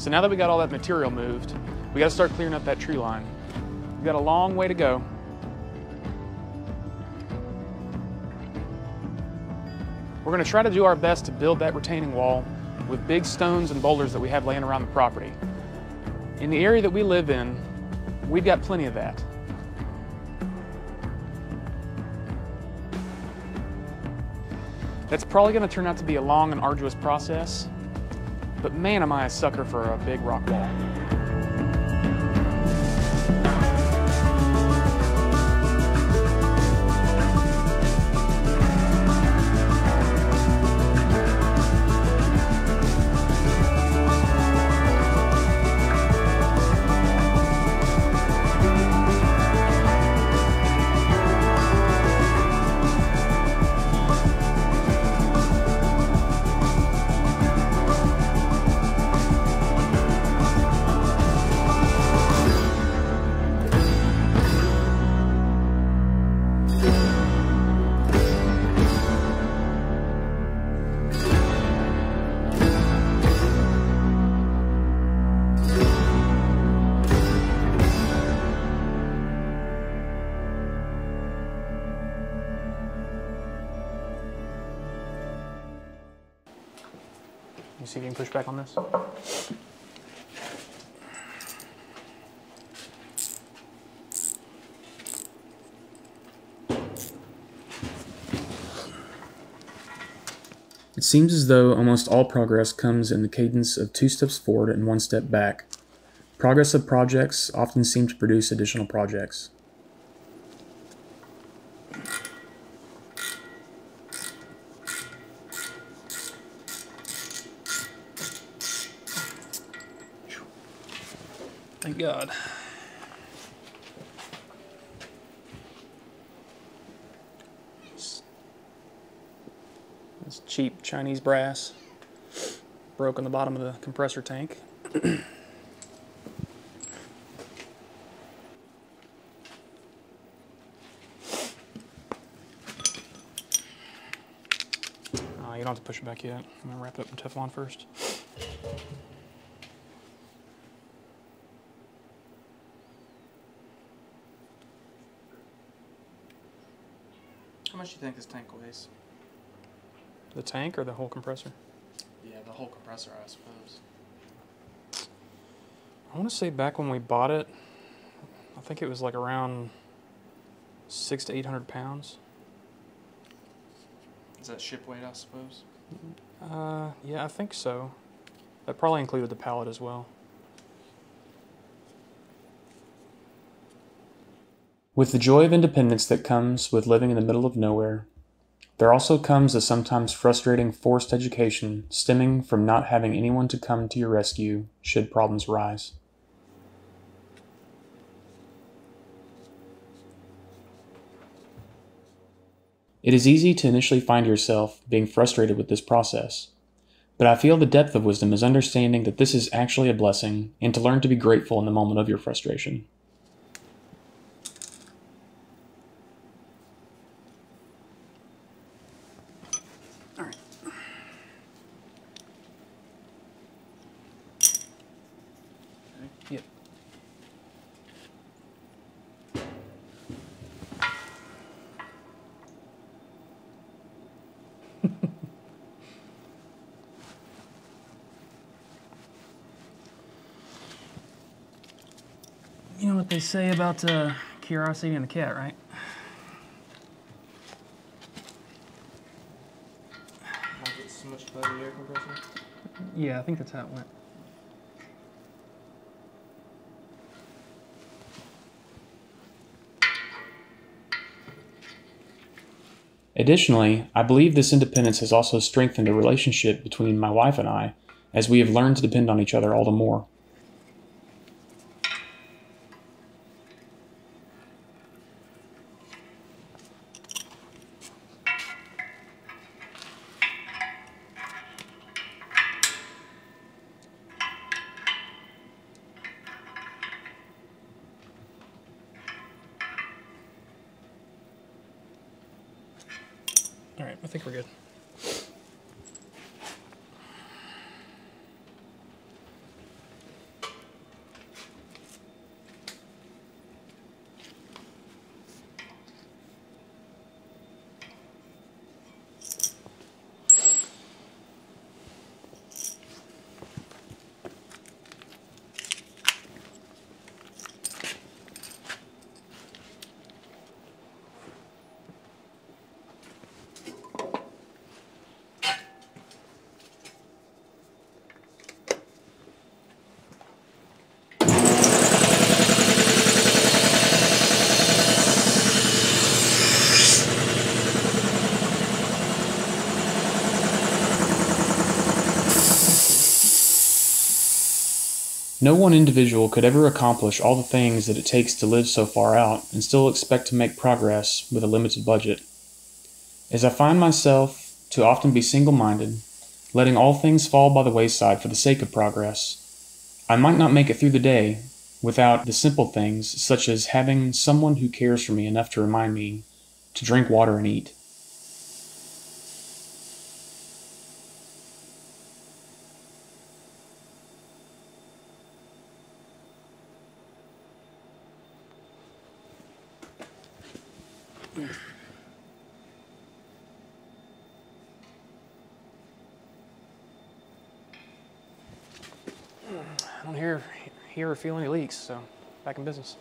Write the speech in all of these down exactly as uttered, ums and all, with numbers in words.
So now that we got all that material moved, we got to start clearing up that tree line. We've got a long way to go. We're going to try to do our best to build that retaining wall with big stones and boulders that we have laying around the property. In the area that we live in, we've got plenty of that. That's probably going to turn out to be a long and arduous process, but man, am I a sucker for a big rock wall. You see if you can push back on this? It seems as though almost all progress comes in the cadence of two steps forward and one step back. Progress of projects often seem to produce additional projects. Thank God. This cheap Chinese brass broke on the bottom of the compressor tank. Oh, you don't have to push it back yet. I'm gonna wrap it up in Teflon first. How much do you think this tank weighs? The tank or the whole compressor? Yeah, the whole compressor, I suppose. I want to say back when we bought it, I think it was like around six to eight hundred pounds. Is that ship weight, I suppose? Uh, yeah, I think so. That probably included the pallet as well. With the joy of independence that comes with living in the middle of nowhere, there also comes a sometimes frustrating forced education stemming from not having anyone to come to your rescue should problems rise. It is easy to initially find yourself being frustrated with this process, but I feel the depth of wisdom is understanding that this is actually a blessing and to learn to be grateful in the moment of your frustration. All right. Yep. You know what they say about uh, curiosity and the cat, right? Like it's so much better air compressor? Yeah, I think that's how it went. Additionally, I believe this independence has also strengthened the relationship between my wife and I, as we have learned to depend on each other all the more. All right, I think we're good. No one individual could ever accomplish all the things that it takes to live so far out and still expect to make progress with a limited budget. As I find myself to often be single-minded, letting all things fall by the wayside for the sake of progress, I might not make it through the day without the simple things such as having someone who cares for me enough to remind me to drink water and eat. I don't hear, hear or feel any leaks, so back in business.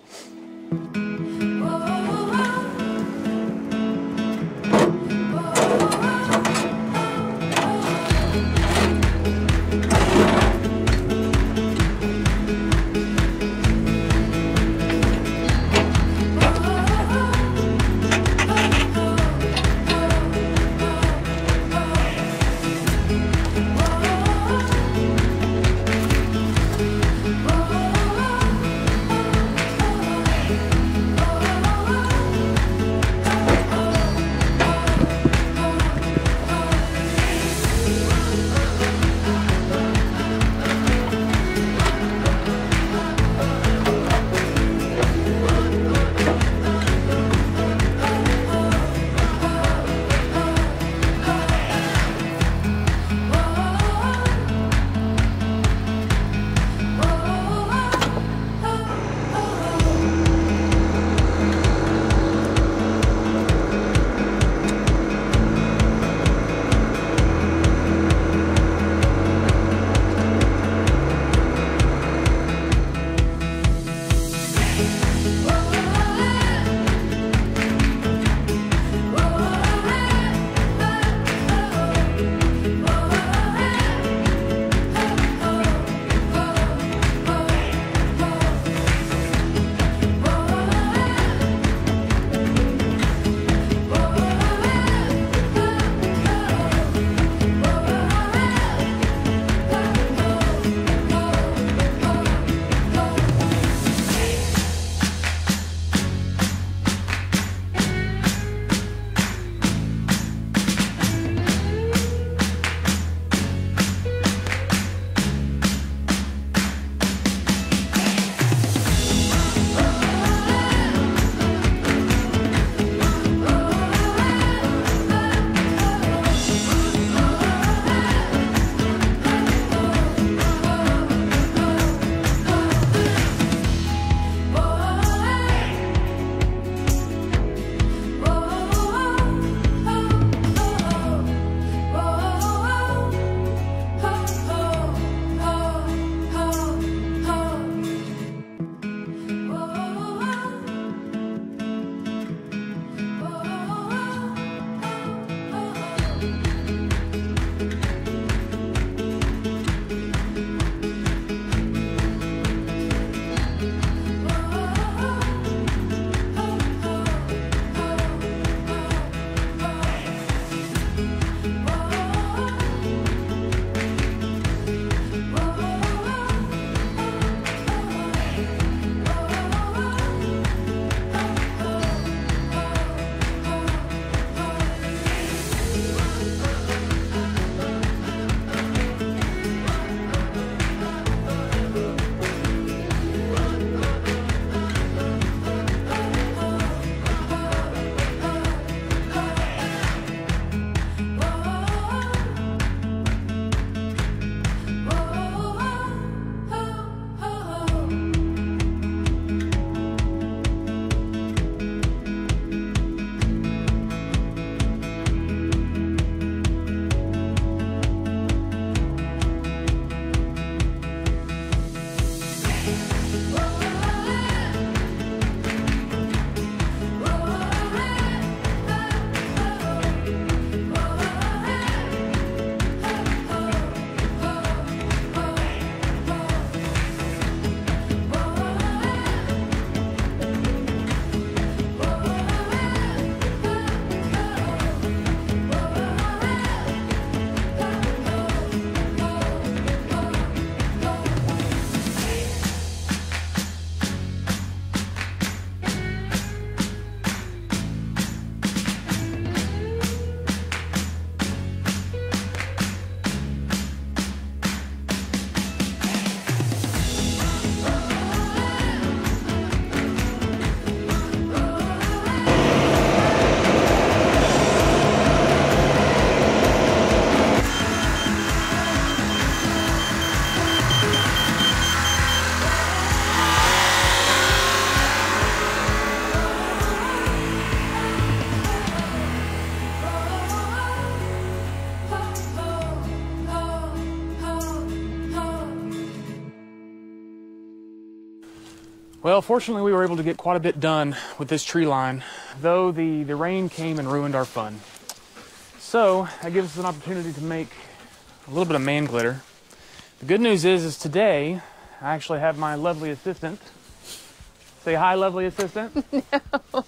Well, fortunately we were able to get quite a bit done with this tree line, though the, the rain came and ruined our fun. So that gives us an opportunity to make a little bit of man glitter. The good news is, is today I actually have my lovely assistant. Say hi, lovely assistant. No.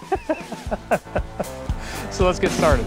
So let's get started.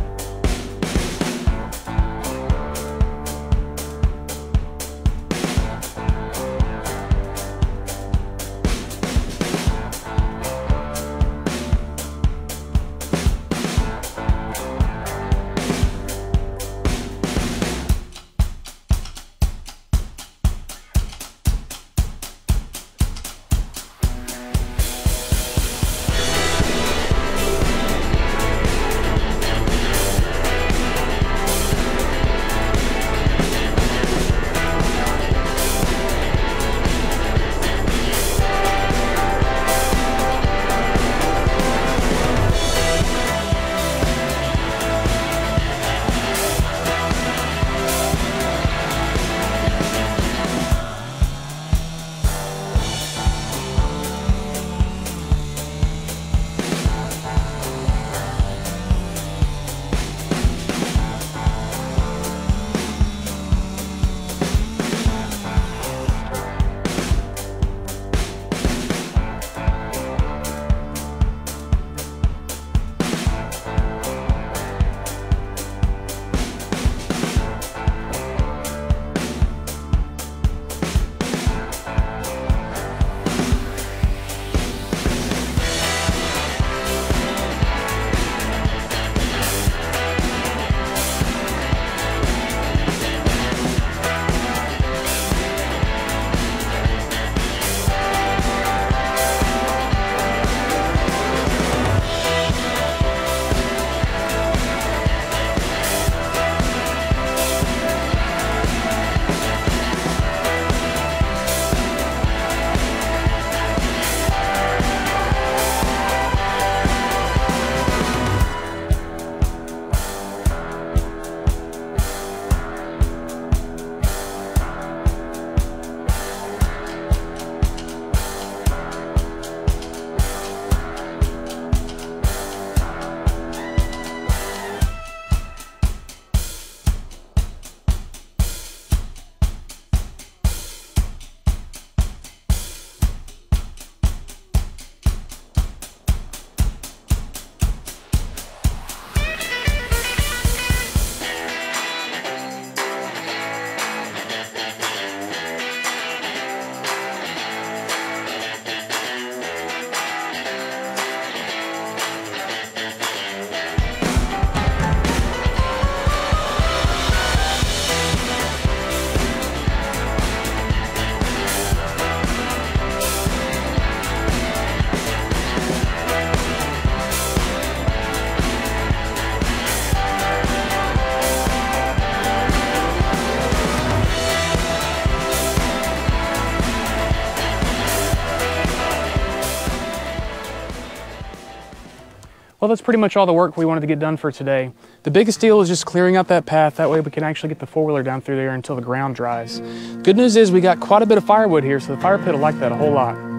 Well, that's pretty much all the work we wanted to get done for today. The biggest deal is just clearing out that path. That way we can actually get the four-wheeler down through there until the ground dries. Good news is we got quite a bit of firewood here, so the fire pit will like that a whole lot.